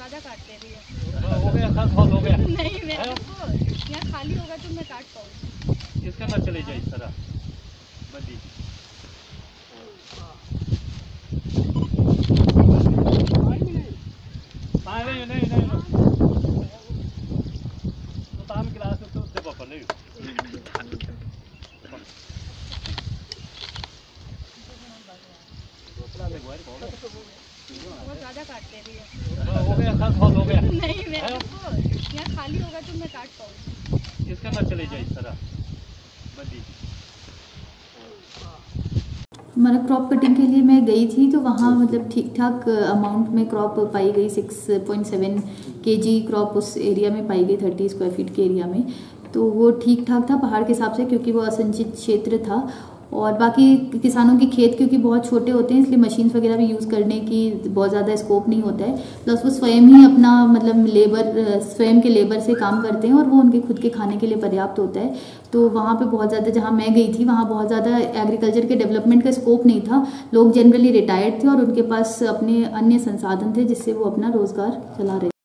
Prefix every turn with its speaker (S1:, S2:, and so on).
S1: ज्यादा काटते भैया।
S2: हो गया सर, बहुत हो गया।
S1: नहीं मैं यहाँ खाली होगा तो मैं काट पाऊंगी।
S2: इसके अंदर चले जाइए सर बदी। नहीं तो ताम क्लास तो जब अपन नहीं
S1: बहुत ज्यादा काटते भैया।
S2: हो गया सर, बहुत हो गया।
S1: नहीं मैं यहाँ खाली होगा तो मैं काट पाऊंगी।
S2: इसके अंदर चले जाइए सर बदी।
S3: हमारा क्रॉप कटिंग के लिए मैं गई थी तो वहाँ मतलब ठीक ठाक अमाउंट में क्रॉप पाई गई। 6.7 kg क्रॉप उस एरिया में पाई गई, 30 स्क्वायर फीट के एरिया में। तो वो ठीक ठाक था पहाड़ के हिसाब से, क्योंकि वो असिंचित क्षेत्र था। और बाकी किसानों के खेत क्योंकि बहुत छोटे होते हैं, इसलिए मशीन्स वगैरह भी यूज़ करने की बहुत ज़्यादा स्कोप नहीं होता है। प्लस वो स्वयं ही अपना मतलब स्वयं के लेबर से काम करते हैं और वो उनके खुद के खाने के लिए पर्याप्त होता है। तो वहाँ पे बहुत ज़्यादा, जहाँ मैं गई थी वहाँ बहुत ज़्यादा एग्रीकल्चर के डेवलपमेंट का स्कोप नहीं था। लोग जनरली रिटायर्ड थे और उनके पास अपने अन्य संसाधन थे जिससे वो अपना रोज़गार चला रहे।